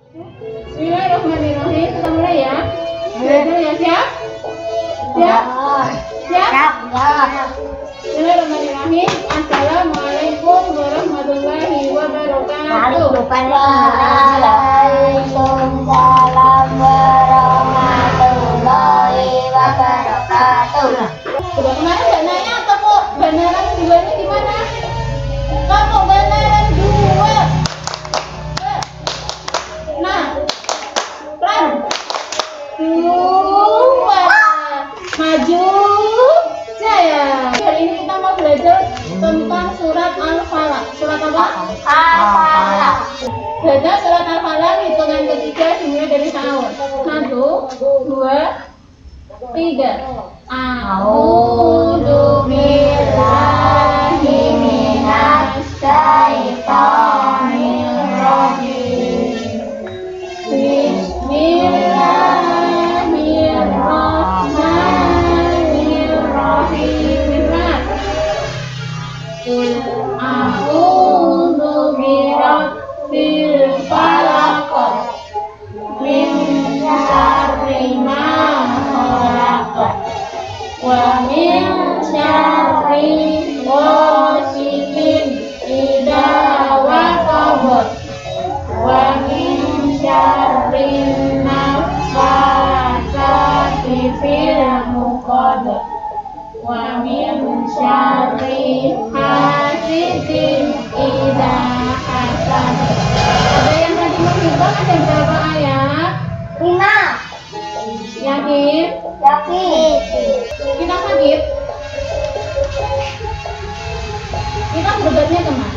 Bismillahirrahmanirrahim. Kita mulai ya. Belajar ya, siap? Siap? Siap? Bismillahirrahmanirrahim. Assalamualaikum warahmatullahi wabarakatuh. Waalaikumsalam warahmatullahi wabarakatuh. Sudah kemarin nggak nanya apa kok beneran duanya di mana? Kok beneran dua? Nah, pelan. Dua. Maju. Jaya. Hari ini kita mau belajar tentang surat Al-Falaq. Surat apa? Al-Falaq. Baca surat Al-Falaq hitungan ketiga dimulai dari tahun. 1, 2, 3. A'udzu billahi minasy syaithanir rajim. Bismillahirrahmanirrahim. Qul a'udzu birabbil falaq min syarri ma khalaq wa min syarri ghasiqin idza waqab wa min syarri naffatsati fil 'uqad wa min syarri hasidin idza hasad. Ada yang tadi menghitung ada berapa ayat? 5. Yakin? Yakin. Kita sakit? Kita berobatnya kemana?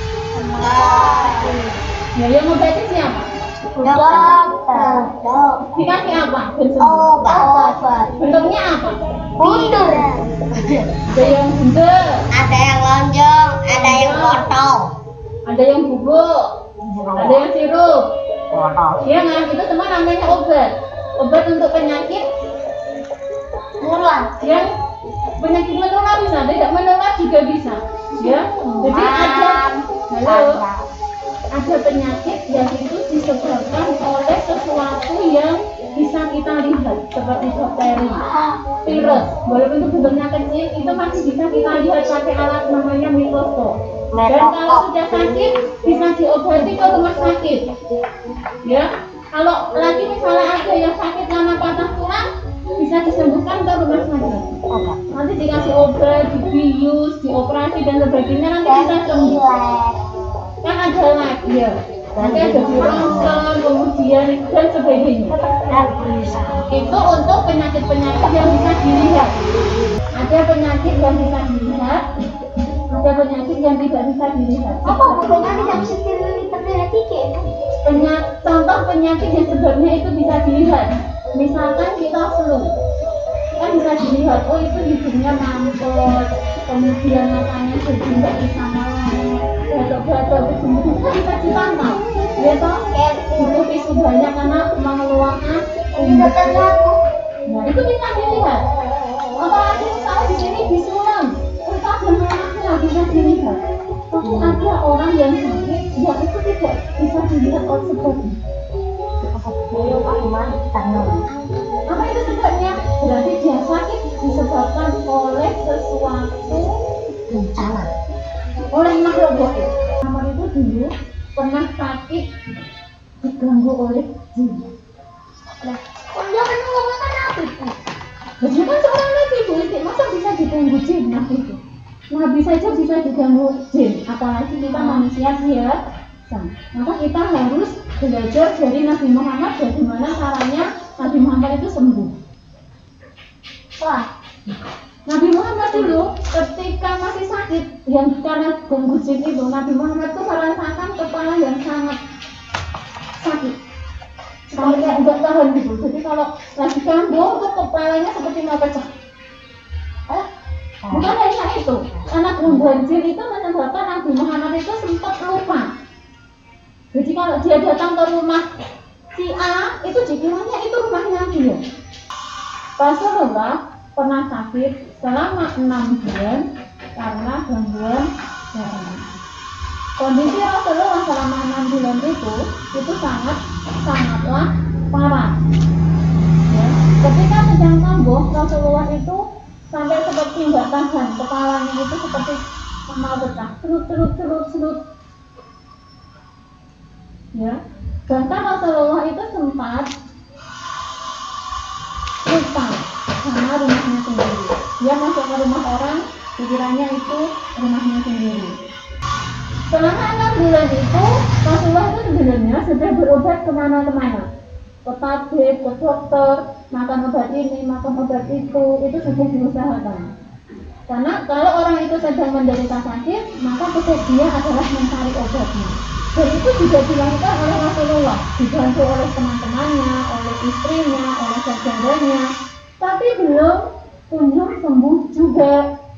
Ya, yang ngobatin siapa? Dokter. Dikasih apa? Obat. Bentuknya apa? Mundur. Ada yang bundel, Ada yang lonjong, ada yang potong. ada yang bubuk, ada yang sirup. Ya kan? Itu semua namanya obat. Obat untuk penyakit Mulut. yang penyakit menular bisa, tidak menular juga bisa. Ya. Jadi ada penyakit yang itu disebabkan oleh sesuatu yang bisa kita lihat seperti bakteri, virus. Walaupun itu bentuknya kecil, itu masih bisa kita lihat pakai alat namanya mikroskop. Dan kalau sudah sakit bisa diobati ke rumah sakit. Ya, kalau lagi misalnya ada yang sakit karena patah tulang, bisa disembuhkan ke rumah sakit. Nanti dikasih obat, dibius, dioperasi dan sebagainya, nanti bisa sembuh. Kan ada lagi ya, nanti ada ronsen, kemudian dan sebagainya. Itu untuk penyakit-penyakit yang bisa dilihat. Ada penyakit yang bisa dilihat, ada penyakit yang tidak bisa dilihat. Apa penyakit yang bisa terlihat? Contoh penyakit yang sebabnya itu bisa dilihat. Misalkan kita flu, kan bisa dilihat. Oh, itu hidungnya mampet, kemudian matanya jadi nggak bisa melek, batuk-batuk, itu bisa dipantau. Ya toh, butuh tisu banyak karena mengeluarkan umat. Nah, itu bisa dilihat. Apalagi misalnya di sini disulam, kita ada merahnya bisa dilihat. Tapi ada orang yang sakit, yang itu tidak bisa dilihat oleh sebabnya. Apa itu sebabnya? Berarti dia sakit disebabkan oleh sesuatu bencana, oleh makhluk gaib. Nomor itu dulu pernah sakit diganggu oleh jin. Nah, Dia kan ngomongkan apa itu? jadi kan seorang nabi Bu, masa bisa diganggu jin nabi itu? Nabi saja bisa diganggu jin, apalagi kita manusia biasa. Maka kita harus belajar dari Nabi Muhammad bagaimana caranya Nabi Muhammad itu sembuh. Wah, Nabi Muhammad dulu ketika masih sakit yang karena ganggu jin itu, Nabi Muhammad itu merasakan kepala yang sangat sakit. Sampai enggak tahan gitu. Jadi kalau lagi kambuh tuh kepalanya seperti mau pecah. Bukan hanya itu, karena gangguan jin itu menyebabkan Nabi Muhammad itu sempat lupa. Jadi kalau dia datang ke rumah si A, itu dikiranya itu rumahnya dia. Rasulullah pernah sakit selama 6 bulan karena gangguan darah. Kondisi Rasulullah selama 6 bulan itu sangatlah parah. Ya. Ketika sedang kambuh, Rasulullah itu sampai seperti nggak tahan, kepalanya itu seperti mau pecah, serut. Ya, bahkan Rasulullah itu sempat lupa sama rumahnya sendiri. Dia masuk ke rumah orang, pikirannya itu rumahnya sendiri. Selama 6 bulan itu, Rasulullah itu sebenarnya sudah berobat kemana-kemana, ke tabib, ke dokter, makan obat ini, makan obat itu sudah diusahakan. Karena kalau orang itu sedang menderita sakit, maka tugas dia adalah mencari obatnya. Dan itu juga dilakukan oleh Rasulullah, dibantu oleh teman-temannya, oleh istrinya, oleh saudaranya, tapi belum kunjung sembuh juga.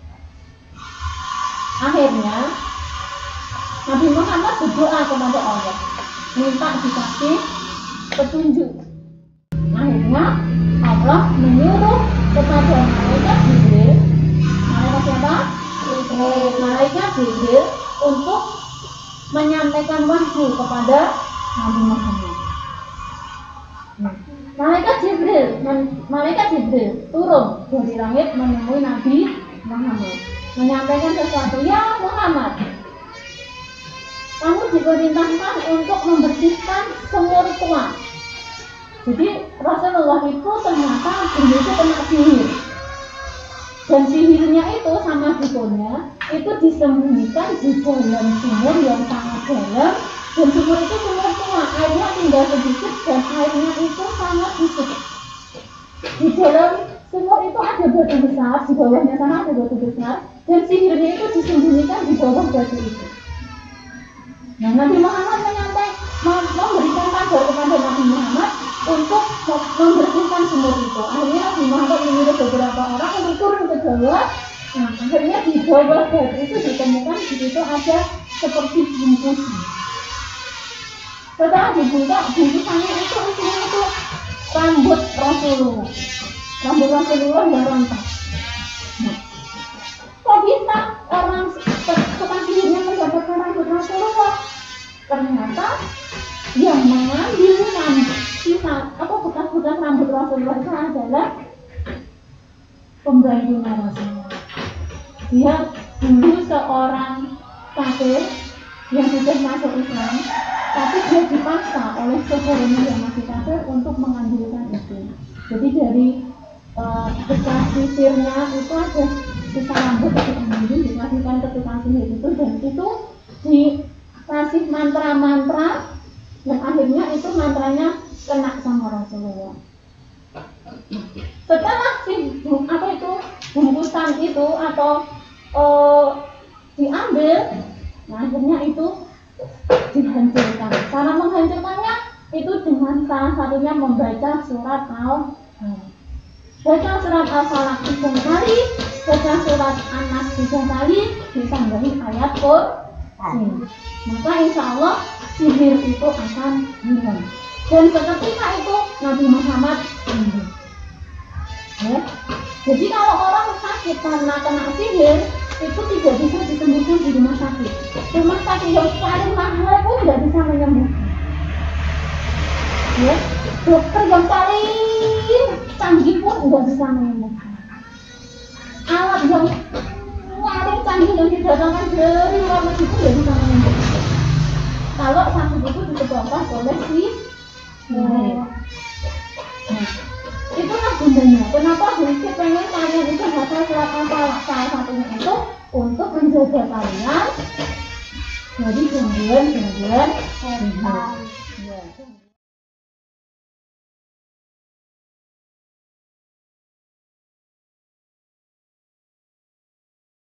Akhirnya Nabi Muhammad berdoa kepada Allah, minta dikasih petunjuk. Akhirnya Allah menyuruh kepada malaikat Jibril, malaikat siapa? Malaikat Jibril untuk menyampaikan wahyu kepada Nabi Muhammad. Malaikat Jibril turun dari langit menemui Nabi Muhammad, menyampaikan sesuatu. Ya Muhammad, kamu diperintahkan untuk membersihkan sumur tua. Jadi Rasulullah itu ternyata begitu kena sihir, dan sihirnya itu sama dukunnya itu disembunyikan di dalam sumur yang sangat dalam, dan sumur itu sumur tua, airnya tinggal sedikit dan airnya itu sangat busuk. Di dalam sumur itu ada batu besar, di bawahnya sana ada batu besar, dan sihirnya itu disembunyikan di bawah batu itu. Nah, Nabi Muhammad memberikan kabar kepada Nabi Muhammad untuk membersihkan sumur itu. Akhirnya Nabi Muhammad menyuruh beberapa orang untuk turun ke bawah. Nah, akhirnya di bawah batu itu ditemukan di situ ada seperti bungkusan. Setelah dibuka, bungkusannya itu isinya itu rambut Rasulullah. Rambut Rasulullah yang rontok. Nah, kok bisa orang tukang sihirnya mendapatkan rambut Rasulullah? Ternyata yang mengambil bekas-bekas rambut Rasulullah itu adalah pembantunya Rasulullah. Dia dulu seorang kafir yang sudah masuk Islam, tapi dia dipaksa oleh saudaranya yang masih kafir untuk mengambilkan itu. Jadi dari bekas sisirnya itu ada sisa rambut yang diambil, dikasihkan ke tukang sihir itu, dan itu dikasih mantra-mantra, dan akhirnya itu mantranya kena sama Rasulullah. Setelah bungkusan itu atau diambil, nah akhirnya itu dihancurkan. Cara menghancurkannya itu dengan salah satunya membaca surat baca surat Al-Falaq 3 kali, baca surat An-Nas 3 kali, ditambahi ayat Qur'an. Maka insya Allah sihir itu akan hilang. Dan seketika itu Nabi Muhammad sembuh. Ya. Jadi kalau orang sakit karena kena sihir itu tidak bisa disembuhkan di rumah sakit. Rumah sakit yang paling mahal pun tidak bisa menyembuhkan. Ya. Dokter yang paling canggih pun tidak bisa menyembuhkan. Alat yang paling canggih yang didatangkan dari luar negeri pun tidak bisa menyembuhkan. Kalau sakit itu disebabkan oleh sihir. Itulah gunanya. Kenapa Guntur pengen kalian itu hafal surat Al-Falaq, salah satunya itu untuk menjaga kalian dari gangguan-gangguan setan.